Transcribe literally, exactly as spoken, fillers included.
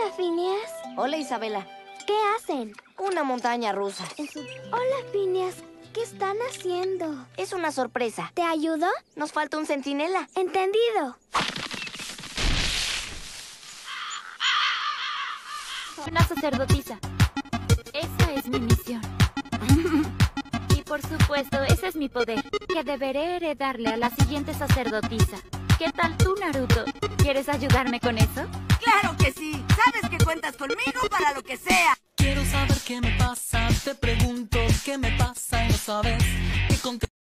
Hola, Phineas. Hola, Isabela. ¿Qué hacen? Una montaña rusa. Hola, Phineas. ¿Qué están haciendo? Es una sorpresa. ¿Te ayudo? Nos falta un centinela. Entendido. Una sacerdotisa. Esa es mi misión. Y por supuesto, ese es mi poder, que deberé heredarle a la siguiente sacerdotisa. ¿Qué tal tú, Naruto? ¿Quieres ayudarme con eso? ¡Claro que sí! Sabes que cuentas conmigo para lo que sea. Quiero saber qué me pasa, te pregunto qué me pasa y no sabes qué contestar.